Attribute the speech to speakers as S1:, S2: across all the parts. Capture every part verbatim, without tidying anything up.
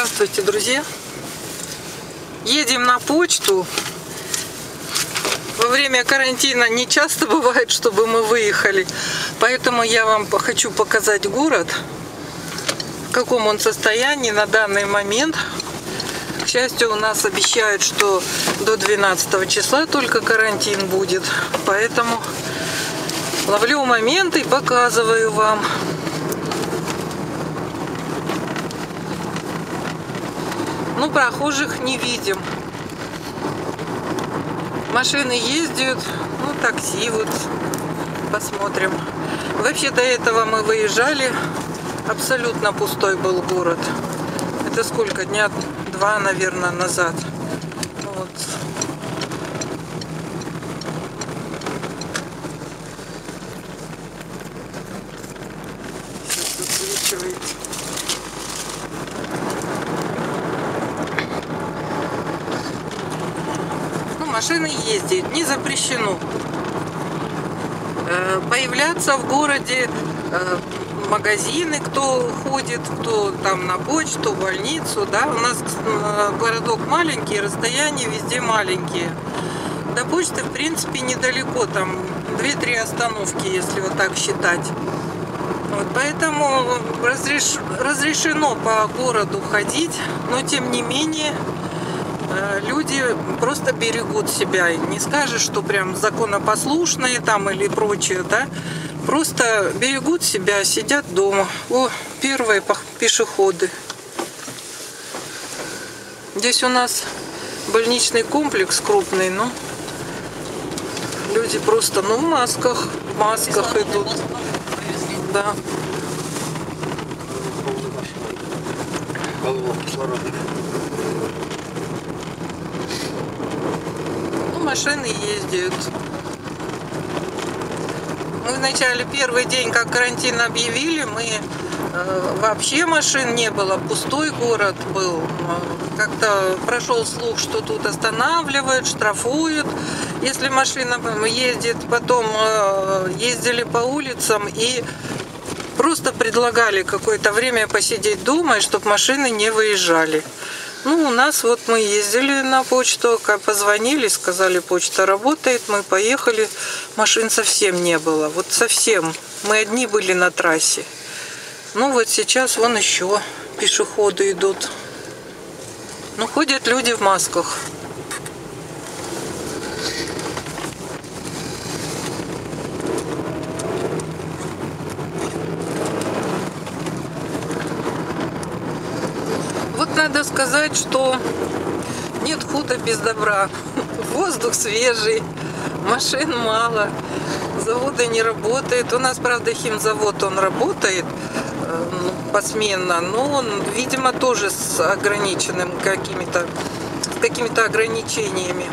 S1: Здравствуйте, друзья! Едем на почту. Во время карантина не часто бывает, чтобы мы выехали. Поэтому я вам хочу показать город, в каком он состоянии на данный момент. К счастью, у нас обещают, что до двенадцатого числа только карантин будет. Поэтому ловлю моменты и показываю вам. Ну, прохожих не видим. Машины ездят, ну, такси вот, посмотрим. Вообще, до этого мы выезжали, абсолютно пустой был город. Это сколько? Дня два, наверное, назад. Вот. Сейчас высвечивается. Машины ездят, не запрещено. Появляться в городе, магазины, кто ходит, кто там на почту, в больницу, да, у нас городок маленький, расстояния везде маленькие. До почты, в принципе, недалеко, там две-три остановки, если вот так считать. Вот, поэтому разреш... разрешено по городу ходить, но тем не менее люди просто берегут себя. Не скажешь, что прям законопослушные там или прочее, да? Просто берегут себя, сидят дома. О, первые пешеходы. Здесь у нас больничный комплекс крупный, но люди просто, ну, в масках, в масках идут. Да. Машины ездят. Мы вначале, первый день, как карантин объявили, мы э, вообще машин не было, пустой город был. Как-то прошел слух, что тут останавливают, штрафуют, если машина ездит. Потом э, ездили по улицам и просто предлагали какое-то время посидеть дома, и чтобы машины не выезжали. Ну, у нас вот мы ездили на почту, позвонили, сказали, почта работает, мы поехали, машин совсем не было, вот совсем, мы одни были на трассе. Ну, вот сейчас вон еще пешеходы идут, ну, ходят люди в масках. Надо сказать, что нет худа без добра. Воздух свежий, машин мало, заводы не работают. У нас, правда, химзавод, он работает ну, посменно, но он, видимо, тоже с ограниченным какими-то, с какими-то ограничениями.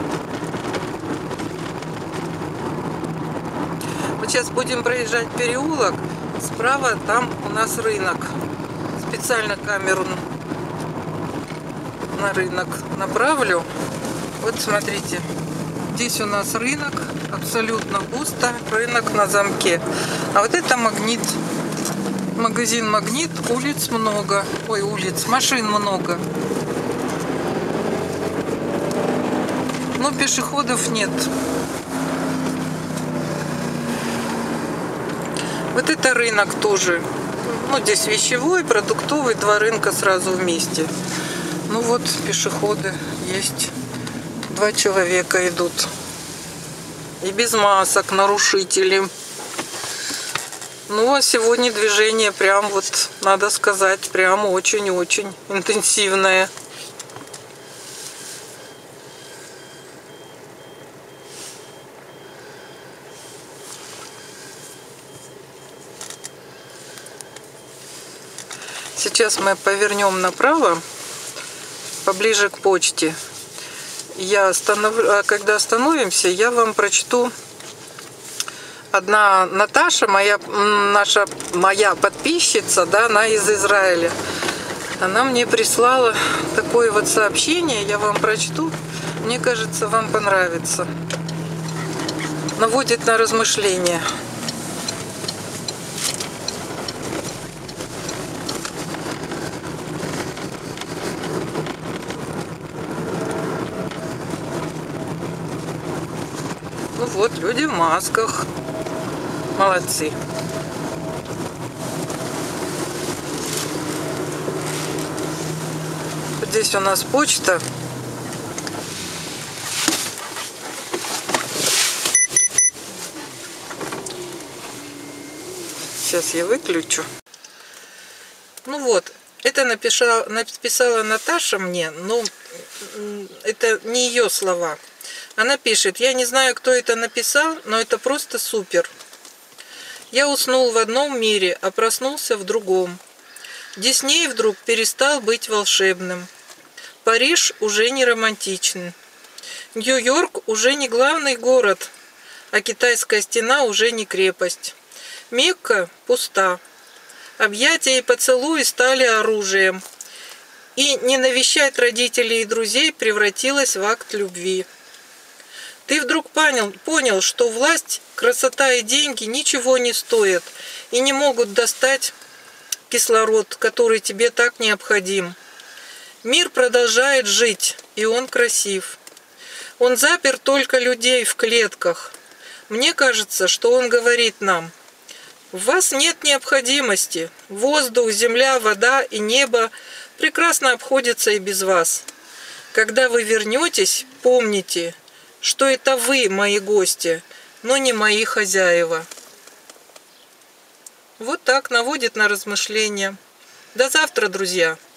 S1: Вот сейчас будем проезжать переулок, справа там у нас рынок. Специально камеру на рынок направлю. Вот смотрите, здесь у нас рынок, абсолютно пусто, рынок на замке. А вот это Магнит, магазин Магнит, улиц много, ой, улиц, машин много, но пешеходов нет. Вот это рынок тоже, ну, здесь вещевой, продуктовый, два рынка сразу вместе. Ну вот, пешеходы есть. Два человека идут. И без масок, нарушители. Ну, а сегодня движение прям вот, надо сказать, прям очень-очень интенсивное. Сейчас мы повернем направо, поближе к почте. Я останов... Когда остановимся, я вам прочту. Одна Наташа, моя, наша, моя подписчица, да, она из Израиля. Она мне прислала такое вот сообщение, я вам прочту. Мне кажется, вам понравится. Наводит на размышления. вот люди в масках. Молодцы. Здесь у нас почта. Сейчас я выключу. Ну вот, это написала, написала Наташа мне, но это не ее слова. Она пишет: я не знаю, кто это написал, но это просто супер. Я уснул в одном мире, а проснулся в другом. Дисней вдруг перестал быть волшебным. Париж уже не романтичен. Нью-Йорк уже не главный город, а китайская стена уже не крепость. Мекка пуста. Объятия и поцелуи стали оружием. И не навещать родителей и друзей превратилось в акт любви. Ты вдруг понял, понял, что власть, красота и деньги ничего не стоят и не могут достать кислород, который тебе так необходим. Мир продолжает жить, и он красив. Он запер только людей в клетках. Мне кажется, что он говорит нам: в вас нет необходимости. Воздух, земля, вода и небо прекрасно обходятся и без вас. Когда вы вернетесь, помните, что это вы мои гости, но не мои хозяева. Вот так наводит на размышления. До завтра, друзья!